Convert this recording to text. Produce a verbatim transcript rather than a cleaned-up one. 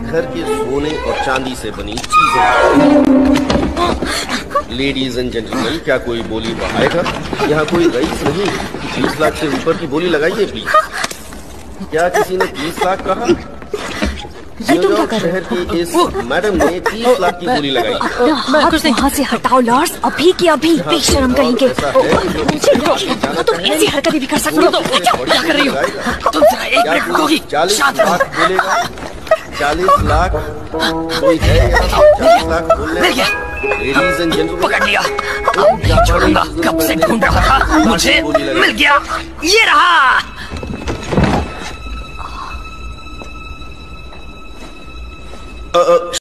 घर के सोने और चांदी से बनी चीजें। लेडीज एंड जेंटलमैन, क्या कोई बोली बढ़ाएगा? यहाँ कोई रईस नहीं। तीस लाख से ऊपर की बोली लगाइए प्लीज। क्या किसी ने तीस लाख कहा? न्यूयॉर्क शहर की इस मैडम ने तीस लाख की बोली लगाई। हाथ वहाँ से हटाओ लॉर्ड्स, अभी की अभी। बेशरम कहेंगे। तुम ऐसी हरकतें भी कर सकते हो? क्या कर रही हो तुम? एक मिनट रुकोगी? चालीस लाख बोलेगा? चालीस लाख कोई है यहाँ? चालीस लाख बोलने? लेडीज एंड जेंटलमैन, पकड़ लिया। छोड़ूंगा, कब से ढूंढ रहा था, मुझे मिल गया। ये रहा। Uh, uh,